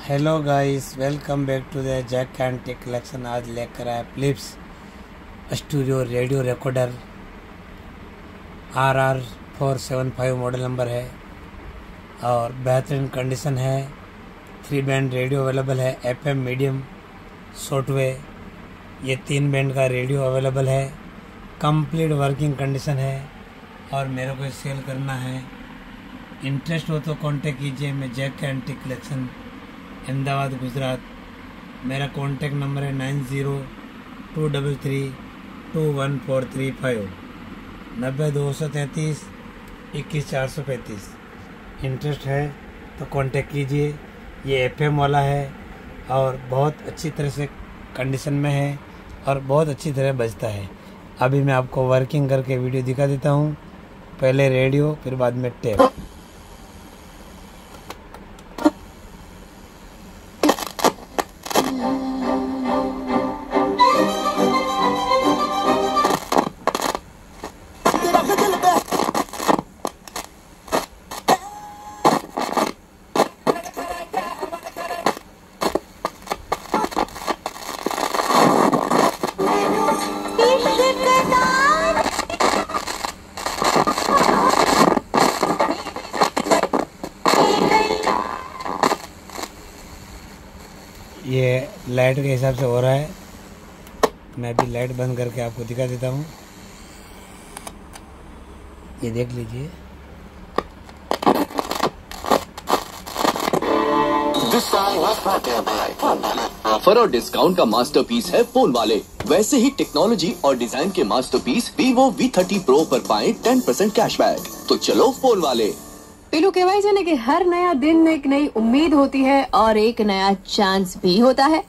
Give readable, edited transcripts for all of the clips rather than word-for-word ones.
Hello guys, welcome back to the Jack and Tech collection. आज लेकर आया Philips studio radio recorder RR475 model number है और बेहतरीन कंडीशन है। 3 बैंड रेडियो अवेलेबल है, FM मीडियम शॉर्टवेव, ये 3 बैंड का रेडियो अवेलेबल है। कंप्लीट वर्किंग कंडीशन है और मेरे को सेल करना है। इंटरेस्ट हो तो कांटेक्ट कीजिए। मैं Jack and Tech collection, Ahmedabad, Gujarat. मेरा कॉन्टैक्ट नंबर है 9023321435 90233 21435। इंटरेस्ट है तो कांटेक्ट कीजिए। ये FM वाला है और बहुत अच्छी तरह से कंडीशन में है और बहुत अच्छी तरह बजता है। अभी मैं आपको वर्किंग करके वीडियो दिखा देता हूँ। पहले रेडियो, फिर बाद में टेप। ये लाइट के हिसाब से हो रहा है। मैं भी लाइट बंद करके आपको दिखा देता हूँ। ये देख लीजिए। ऑफर और डिस्काउंट का मास्टरपीस है फोन वाले। वैसे ही टेक्नोलॉजी और डिजाइन के मास्टरपीस Vivo V30 Pro पर पाएं 10% कैशबैक। तो चलो फोन वाले। पेलू कहवाई जाने कि हर नया दिन एक नई उम्मीद होती है और एक नया चांस भी होता है।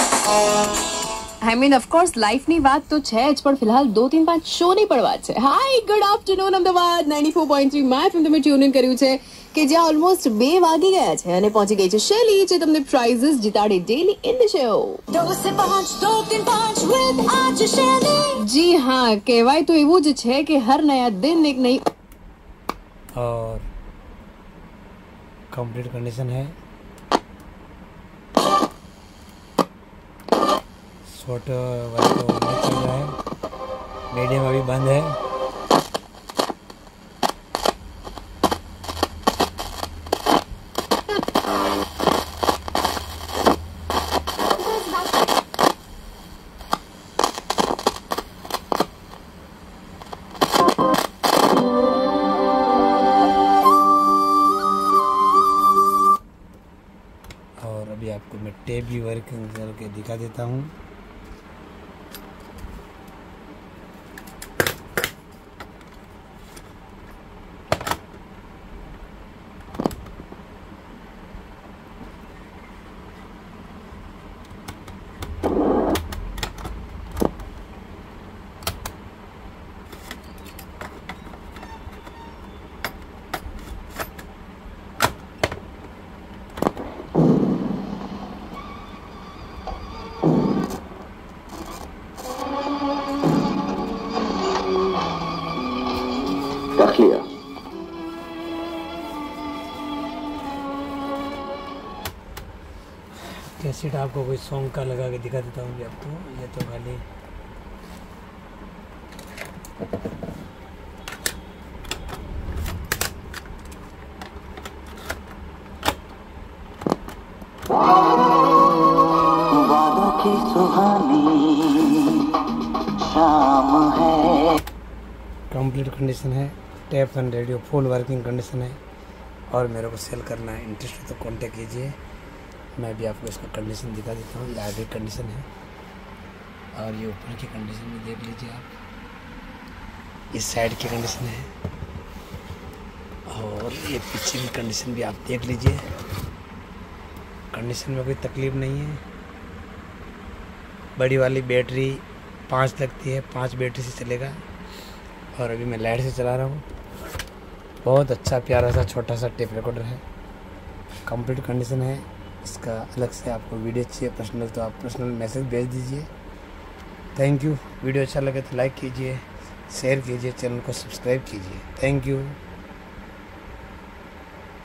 ऑफ कोर्स लाइफ ની વાત તો છે જ, પણ ફિલહાલ 2-3-5 શો ની પણ વાત છે। Hi, good afternoon Ahmedabad 94.3 my FM તમે ટ્યુન ઇન કર્યું છે કે જ્યાં ઓલમોસ્ટ 2 વાગી ગયા છે અને પહોંચી ગઈ છે શૈલી જે તમને પ્રાઇઝીસ જીતાડે ડેલી ઇન ધ શો। 2 से 5 2-3-5 with आज शैली। जी हाँ, કહેવાય તો એવું જ છે કે हर नया दिन एक नई और कंप्लीट कंडीशन है। शॉर्ट वाला तो नहीं चल रहा है, मीडियम अभी बंद है। और अभी आपको मैं टेप भी वर्किंग करके दिखा देता हूँ। रख लिया। कैसेट आपको कोई सॉन्ग का लगा के दिखा देता हूँ आपको। ये तो खाली वादों की सुहानी शाम है। कंप्लीट कंडीशन है। Tape and radio full working condition है और मेरे को सेल करना है। इंटरेस्ट हो तो कांटेक्ट कीजिए। मैं भी आपको इसका कंडीशन दिखा देता हूँ। ये आगे कंडीशन है और ये ऊपर की कंडीशन भी देख लीजिए आप। इस साइड की कंडीशन है और ये पीछे की कंडीशन भी आप देख लीजिए। कंडीशन में कोई तकलीफ नहीं है। बड़ी वाली बैटरी 5 लगती है, 5 बैटरी से चलेगा और अभी मैं लाइट से चला रहा हूँ। बहुत अच्छा प्यारा सा छोटा सा टेप रिकॉर्डर है। कंप्लीट कंडीशन है। इसका अलग से आपको वीडियो चाहिए पर्सनल, तो आप पर्सनल मैसेज भेज दीजिए। Thank you. वीडियो अच्छा लगे तो लाइक कीजिए, शेयर कीजिए, चैनल को सब्सक्राइब कीजिए। Thank you.